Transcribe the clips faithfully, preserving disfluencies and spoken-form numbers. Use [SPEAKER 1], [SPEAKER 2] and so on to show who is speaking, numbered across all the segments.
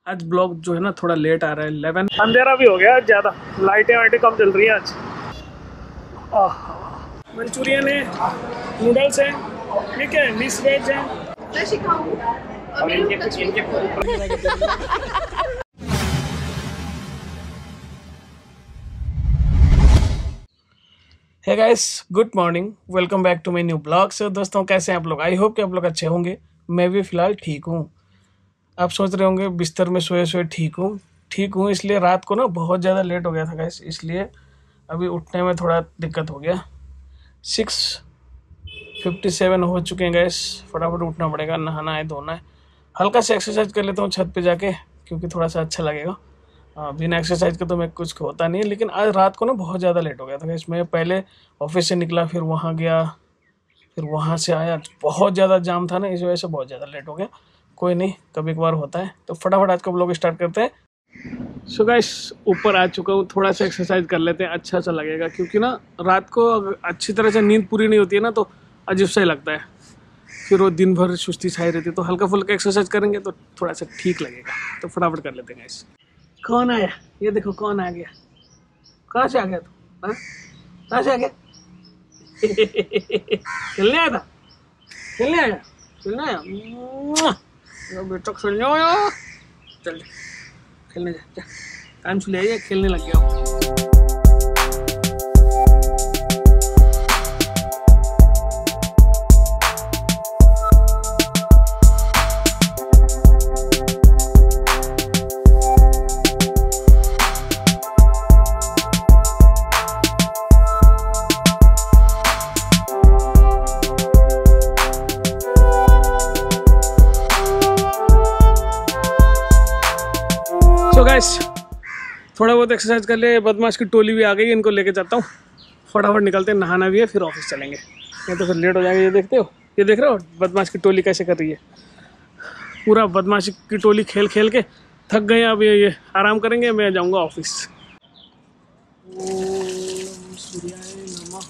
[SPEAKER 1] आज ब्लॉग जो है ना थोड़ा लेट आ रहा है। इलेवन अंधेरा भी हो गया आज ज़्यादा, लाइटें वाइटें कम चल रही हैं आज। मंचूरियन है, नूडल्स है, ठीक है, मिक्स वेज है। मैं सिखाऊं और इनके कुछ इनके hey guys, good morning, welcome back to my new blog. So दोस्तों, कैसे हैं आप लोग? आई होप कि आप लोग अच्छे होंगे। मैं भी फ़िलहाल ठीक हूँ। आप सोच रहे होंगे बिस्तर में सोए सोए ठीक हूँ ठीक हूँ इसलिए रात को ना बहुत ज़्यादा लेट हो गया था गाइस, इसलिए अभी उठने में थोड़ा दिक्कत हो गया। सिक्स फिफ्टी सेवन हो चुके हैं गाइस, फटाफट उठना पड़ेगा, नहाना है, धोना है। हल्का सा एक्सरसाइज कर लेता हूँ छत पे जाके, क्योंकि थोड़ा सा अच्छा लगेगा। बिना एक्सरसाइज के तो मैं कुछ होता नहीं है। लेकिन आज रात को ना बहुत ज़्यादा लेट हो गया था गाइस। मैं पहले ऑफिस से निकला, फिर वहाँ गया, फिर वहाँ से आया, बहुत ज़्यादा जाम था ना, इस वजह से बहुत ज़्यादा लेट हो गया। कोई नहीं, कभी कभार होता है। तो फटाफट आज का ब्लॉग स्टार्ट करते हैं। सो गाइस, ऊपर आ चुका हूँ, थोड़ा सा एक्सरसाइज कर लेते हैं, अच्छा सा लगेगा। क्योंकि ना रात को अच्छी तरह से नींद पूरी नहीं होती है ना, तो अजीब सा ही लगता है, फिर वो दिन भर सुस्ती छाई रहती है। तो हल्का फुल्का एक्सरसाइज करेंगे तो थोड़ा सा ठीक लगेगा। तो फटाफट कर लेते हैं गाइस। कौन आया? ये देखो कौन आ गया। कहाँ से आ गया तू? कहाँ से आ गया? खेलने आया था? खेलने आया खेलने आया बेटा, खेलने आया। चल खेलने जा, जा। टाइम से ले आइए, खेलने लग गया। तो गाइस, थोड़ा बहुत एक्सरसाइज कर ले। बदमाश की टोली भी आ गई, इनको लेके जाता हूँ। फटाफट निकलते हैं, नहाना भी है, फिर ऑफिस चलेंगे। ये तो फिर लेट हो जाएंगे। ये देखते हो, ये देख रहे हो बदमाश की टोली कैसे कर रही है। पूरा बदमाशी की टोली खेल खेल के थक गए। अब ये, ये आराम करेंगे, मैं जाऊँगा ऑफिस। ओम सूर्याय नमः,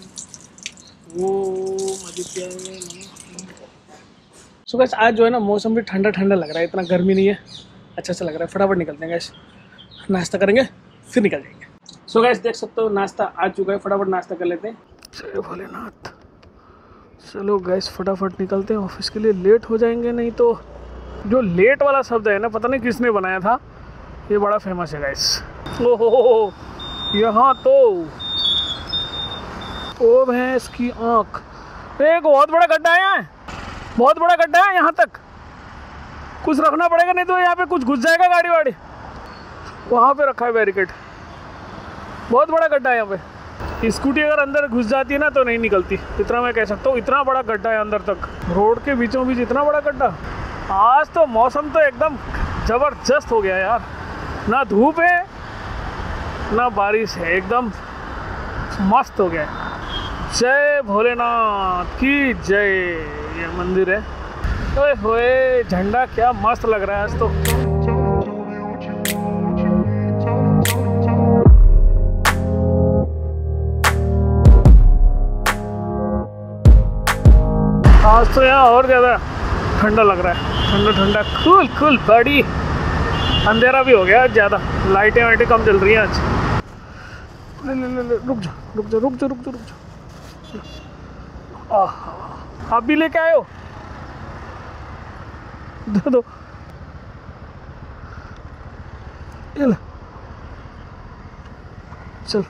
[SPEAKER 1] ओम आदित्याय नमः। सो गाइस, आज जो है ना मौसम भी ठंडा ठंडा लग रहा है, इतना गर्मी नहीं है, अच्छा सा लग रहा है। फटाफट निकलते हैं गैस, नाश्ता करेंगे फिर निकल जाएंगे। सो गैस, देख सकते हो नाश्ता आ चुका है, फटाफट नाश्ता कर लेते हैं। जय भोलेनाथ। चलो गैस, फटाफट निकलते हैं ऑफिस के लिए, लेट हो जाएंगे नहीं तो। जो लेट वाला शब्द है ना, पता नहीं किसने बनाया था, ये बड़ा फेमस है गैस। ओहो, यहाँ तो ओ भैंस की आँख, एक बहुत बड़ा गड्ढा है यहाँ, बहुत बड़ा गड्ढा है यहाँ तक। कुछ रखना पड़ेगा, नहीं तो यहाँ पे कुछ घुस जाएगा गाड़ी वाड़ी। वहाँ पे रखा है बैरिकेड, बहुत बड़ा गड्ढा है यहाँ पे। स्कूटी अगर अंदर घुस जाती है ना तो नहीं निकलती, इतना मैं कह सकता हूँ। इतना बड़ा गड्ढा है अंदर तक, रोड के बीचों बीच इतना बड़ा गड्ढा। आज तो मौसम तो एकदम ज़बरदस्त हो गया यार, ना धूप है ना बारिश है, एकदम मस्त हो गया। जय भोलेनाथ की जय। ये मंदिर है, ओए होए, झंडा क्या मस्त लग रहा है आज तो। आज तो यहाँ और ज़्यादा ठंडा लग रहा है, ठंडा ठंडा, कूल कूल बड़ी। अंधेरा भी हो गया आज ज़्यादा, लाइटें वाइटें कम चल रही हैं आज। ले ले ले ले, रुक जा रुक जा रुक जा रुक जा रुक जा। आह, आप भी लेके आए हो? दो दो, चल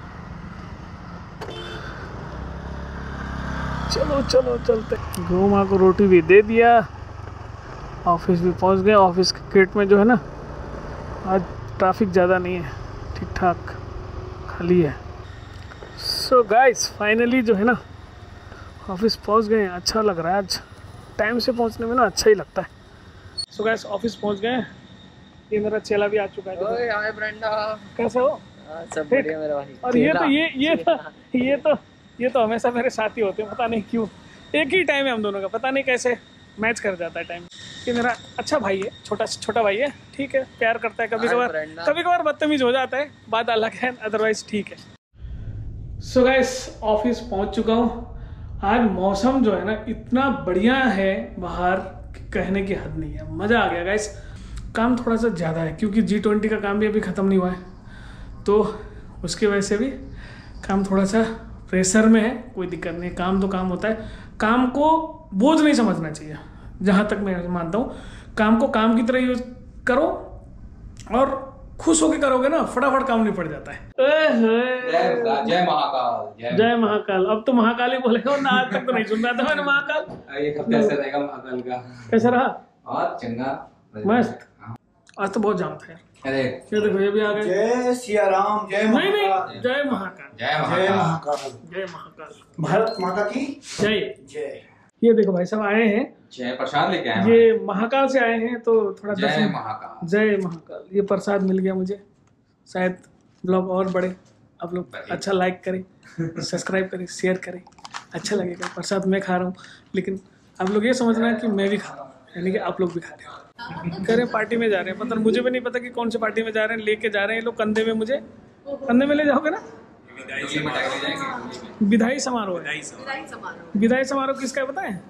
[SPEAKER 1] चलो चलो चलते। गौ माँ को रोटी भी दे दिया, ऑफिस भी पहुंच गए। ऑफिस के गेट में जो है ना, आज ट्रैफिक ज़्यादा नहीं है, ठीक ठाक खाली है। सो गाइस, फाइनली जो है ना ऑफिस पहुंच गए। अच्छा लग रहा है आज, टाइम से पहुंचने में ना अच्छा ही लगता है। सो गाइस, ऑफिस पहुंच गए। ये मेरा चेला भी आ चुका है। ओए हाय ब्रेंडा, कैसे हो? आ, सब बढ़िया मेरा भाई। और ये तो ये ये तो ये तो ये तो हमेशा मेरे साथ ही होते हैं, पता नहीं क्यों। एक ही टाइम है हम दोनों का, पता नहीं कैसे मैच कर जाता है टाइम। ये मेरा अच्छा भाई है, छोटा छोटा भाई है, ठीक है, प्यार करता है। कभी कभार कभी कभार बदतमीज हो जाता है, बात अलग है, अदरवाइज ठीक है। सो गाइस, ऑफिस पहुंच चुका हूँ। आज मौसम जो है ना इतना बढ़िया है बाहर, कहने की हद नहीं है, मज़ा आ गया गाइस। काम थोड़ा सा ज़्यादा है क्योंकि जी ट्वेंटी का काम भी अभी ख़त्म नहीं हुआ है, तो उसकी वजह से भी काम थोड़ा सा प्रेशर में है। कोई दिक्कत नहीं, काम तो काम होता है। काम को बोझ नहीं समझना चाहिए, जहाँ तक मैं मानता हूँ। काम को काम की तरह यूज करो और खुश होकर करोगे ना, फटाफट काम निपट जाता है।
[SPEAKER 2] जय महाकाल,
[SPEAKER 1] जय महाकाल। अब तो महाकाल ही बोलेगा, ना आज तक तो नहीं सुन रहा था मैंने महाकाल।
[SPEAKER 2] एक हफ्ते ऐसा रहेगा महाकाल का।
[SPEAKER 1] कैसा रहा?
[SPEAKER 2] और चंगा
[SPEAKER 1] मस्त। आज तो बहुत जाम था यार।
[SPEAKER 2] अरे
[SPEAKER 1] ये देखो ये भी आ गए।
[SPEAKER 3] जय सिया राम, जय
[SPEAKER 1] नहीं नहीं,
[SPEAKER 3] महाकाल,
[SPEAKER 1] जय महाकाल,
[SPEAKER 2] जय
[SPEAKER 3] जय
[SPEAKER 2] महाकाल,
[SPEAKER 3] महाकाल,
[SPEAKER 1] जय महाकाल,
[SPEAKER 3] भारत माता की
[SPEAKER 1] जय
[SPEAKER 3] जय।
[SPEAKER 1] ये देखो भाई साहब आए हैं,
[SPEAKER 2] जय प्रसाद लेके आए।
[SPEAKER 1] ये महाकाल से आए हैं तो थोड़ा
[SPEAKER 2] जय
[SPEAKER 1] दर्शन।
[SPEAKER 2] महाकाल,
[SPEAKER 1] जय महाकाल। ये प्रसाद मिल गया मुझे, शायद ब्लॉग और बढ़े। आप लोग अच्छा लाइक करें, सब्सक्राइब करें, शेयर करें, अच्छा लगेगा। प्रसाद मैं खा रहा हूँ, लेकिन आप लोग ये समझना है कि मैं भी खा रहा हूँ, यानी कि आप लोग भी खा रहे हो। कह रहे पार्टी में जा रहे हैं, पता नहीं, मुझे भी नहीं पता कि कौन सी पार्टी में जा रहे हैं। लेके जा रहे हैं ये लोग कंधे में, मुझे कंधे में ले जाओगे ना। विदाई समारोह है। विदाई समारोह किसका है पता है?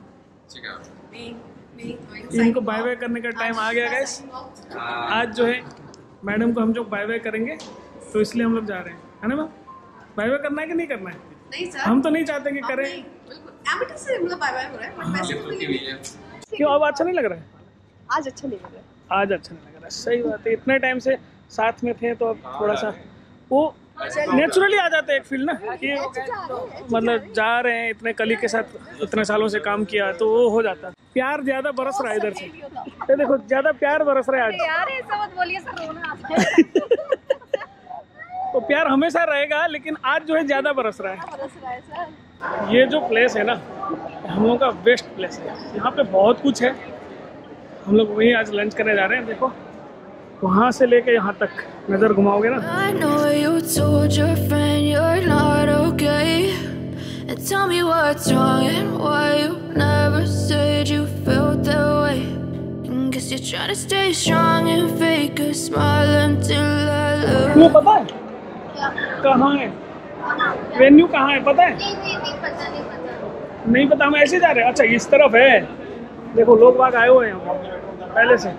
[SPEAKER 1] इनको बाय बाय करने का टाइम आ गया गाइस। आज जो है मैडम को हम जो बाय बाय करेंगे, तो इसलिए हम लोग जा रहे हैं, है ना मैम? बाय बाय करना है कि नहीं करना है?
[SPEAKER 4] नहीं सर,
[SPEAKER 1] हम तो नहीं चाहते कि करें।
[SPEAKER 4] एमिटी से मतलब बाय बाय हो रहा है, बट वैसे तो नहीं।
[SPEAKER 1] क्यों अब अच्छा नहीं लग रहा है?
[SPEAKER 4] आज अच्छा नहीं लग रहा है।
[SPEAKER 1] आज अच्छा नहीं लग रहा है, सही बात है। इतने टाइम से साथ में थे तो अब थोड़ा सा वो नेचुरली आ जाते हैं एक फील ना, कि मतलब जा रहे हैं इतने कली के साथ, इतने सालों से काम किया, तो वो हो जाता है। प्यार ज्यादा बरस रहा है इधर से, ये देखो ज्यादा प्यार बरस रहा है आज।
[SPEAKER 4] यार ऐसा मत बोलिए सर, रोना आता है।
[SPEAKER 1] तो प्यार हमेशा रहेगा, लेकिन आज जो है ज्यादा बरस रहा है।
[SPEAKER 4] बरस रहा है सर।
[SPEAKER 1] ये जो प्लेस है ना, हम लोगों का बेस्ट प्लेस है। यहाँ पे बहुत कुछ है। हम लोग वहीं आज लंच करने जा रहे हैं। देखो वहाँ से लेके यहाँ तक नजर घुमाओगे ना।
[SPEAKER 5] I know you told your friend you're not okay, and tell me what's wrong and why you never said you felt that way. And guess you're trying to stay strong and fake a smile until I love.
[SPEAKER 1] वो पता है कहाँ है? Venue कहाँ है पता है?
[SPEAKER 4] नहीं नहीं नहीं पता, नहीं पता।
[SPEAKER 1] नहीं पता, हम ऐसे जा रहे हैं। अच्छा इस तरफ है, देखो लोग बाग आए हुए हैं यहाँ पे पहले से।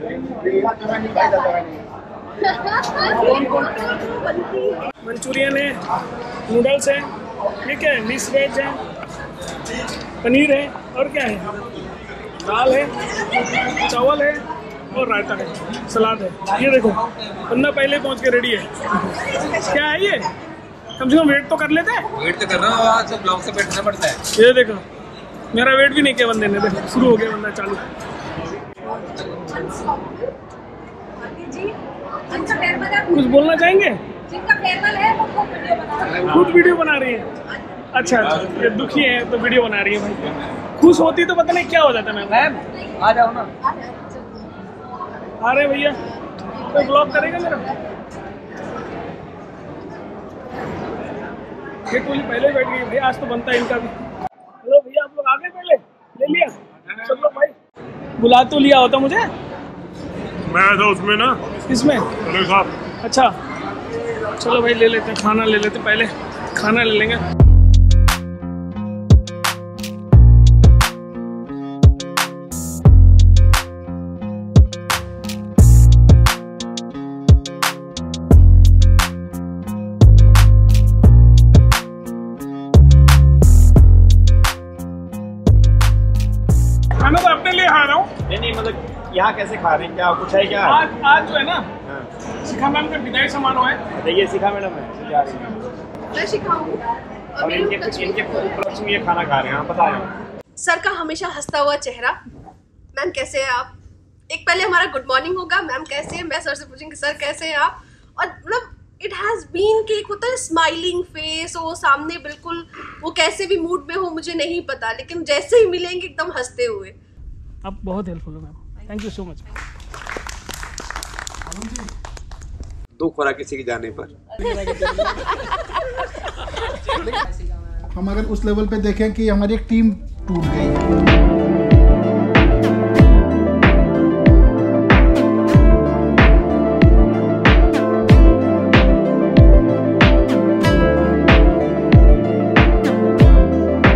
[SPEAKER 1] मंचूरियन है, नूडल्स है, ठीक है, मिक्स वेज है, पनीर है, और क्या है, दाल है, चावल है और रायता है, सलाद है। ये देखो बंदा पहले पहुंच के रेडी है। क्या है ये? कम से कम वेट तो कर लेते हैं।
[SPEAKER 2] वेट तो कर रहा हूँ, आज ब्लॉग से बैठना पड़ता है।
[SPEAKER 1] ये देखो मेरा वेट भी नहीं किया बंदे ने, देखो शुरू हो गया बंदा चालू। कुछ बोलना चाहेंगे?
[SPEAKER 4] जिनका फेयरवेल है वो खुद वीडियो बना रहे हैं।
[SPEAKER 1] खुद वीडियो बना रही है। अच्छा अच्छा, ये दुखी है तो वीडियो बना रही है भाई। खुश होती तो पता नहीं क्या हो जाता। मैम आ जाओ ना। आ रहे भैया, कोई ब्लॉग करेगा मेरा? ये कोई पहले बैठ गई भाई, आज तो बनता है इनका भी। हेलो भैया, आप लोग आ गए? पहले ले लिया सब लोग भाई? बुला तो लिया होता मुझे,
[SPEAKER 6] मैं था उसमें ना।
[SPEAKER 1] किसमें?
[SPEAKER 6] अरे साहब,
[SPEAKER 1] अच्छा चलो भाई ले लेते हैं, खाना ले लेते हैं, पहले खाना ले लेंगे। खाना तो अपने लिए खा रहा हूँ।
[SPEAKER 6] नहीं नहीं मतलब यहाँ कैसे खा रहे हैं, क्या कुछ है क्या?
[SPEAKER 1] आज आज जो है ना, शिखा मैम का विदाई समारोह है।
[SPEAKER 6] ये शिखा मैडम है जा रही है,
[SPEAKER 4] मैं सिखाऊँ
[SPEAKER 6] और इनके इनके उपलक्ष्य में ये खाना खा रहे हैं। आप बता रहे हो
[SPEAKER 4] सर का हमेशा हंसता हुआ चेहरा। मैम कैसे हैं आप? एक पहले हमारा गुड मॉर्निंग होगा, मैम कैसे हैं, मैं सर से पूछूंगी सर कैसे हैं आप। और मतलब इट हैज बीन कि एक होता है स्माइलिंग फेस, वो सामने बिल्कुल वो कैसे भी मूड में हो मुझे नहीं पता, लेकिन जैसे ही मिलेंगे एकदम हंसते हुए।
[SPEAKER 1] आप बहुत हेल्पफुल हो ma'am, thank you so much.
[SPEAKER 7] दुख हो रहा किसी के जाने पर।
[SPEAKER 3] हम अगर उस लेवल पे देखें कि हमारी एक टीम टूट गई है।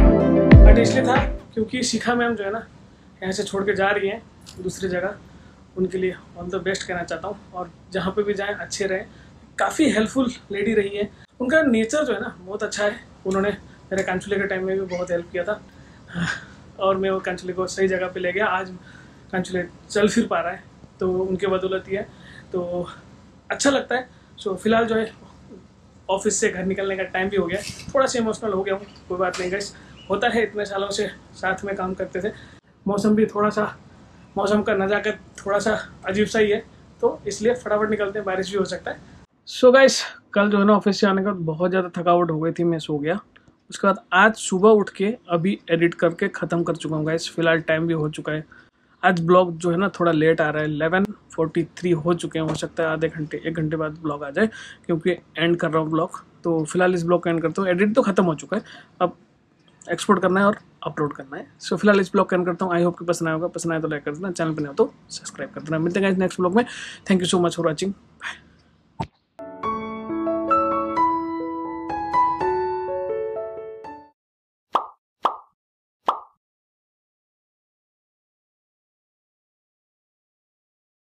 [SPEAKER 3] इसलिए था क्योंकि शिखा मैम जो है ना, यहाँ से छोड़ के जा रही हैं दूसरी जगह,
[SPEAKER 1] उनके लिए ऑल द बेस्ट कहना चाहता हूँ। और जहाँ पे भी जाएं अच्छे रहें। काफ़ी हेल्पफुल लेडी रही है, उनका नेचर जो है ना बहुत अच्छा है। उन्होंने मेरे कांचुले के टाइम में भी बहुत हेल्प किया था और मैं वो कांचुले को सही जगह पे ले गया। आज कांचुले चल फिर पा रहा है तो उनके बदौलत ही है, तो अच्छा लगता है। सो फिलहाल जो है ऑफिस से घर निकलने का टाइम भी हो गया, थोड़ा सा इमोशनल हो गया हूँ, कोई बात नहीं गाइस, होता है, इतने सालों से साथ में काम करते थे। मौसम भी थोड़ा सा, मौसम का नज़ाकत थोड़ा सा अजीब सा ही है, तो इसलिए फटाफट निकलते हैं, बारिश भी हो सकता है। सो गाइस कल जो है ना ऑफिस से आने के बाद बहुत ज़्यादा थकावट हो गई थी, मैं सो गया। उसके बाद आज सुबह उठ के अभी एडिट करके ख़त्म कर चुका हूँ गाइस। फिलहाल टाइम भी हो चुका है, आज ब्लॉग जो है ना थोड़ा लेट आ रहा है, इलेवन फोर्टी थ्री हो चुके हैं। हो सकता है आधे घंटे एक घंटे बाद ब्लॉग आ जाए, क्योंकि एंड कर रहा हूँ ब्लॉग। तो फिलहाल इस ब्लॉग का एंड करता हूँ, एडिट तो खत्म हो चुका है, अब एक्सपोर्ट करना है और अपलोड करना है। सो so, फिलहाल इस ब्लॉग का एंड करता हूँ। आई होप कि पसंद आया होगा, पसंद आया तो लाइक कर देना, चैनल पर नहीं हो तो सब्सक्राइब कर देना। मिलते हैं नेक्स्ट ब्लॉग में। Thank you so much for watching.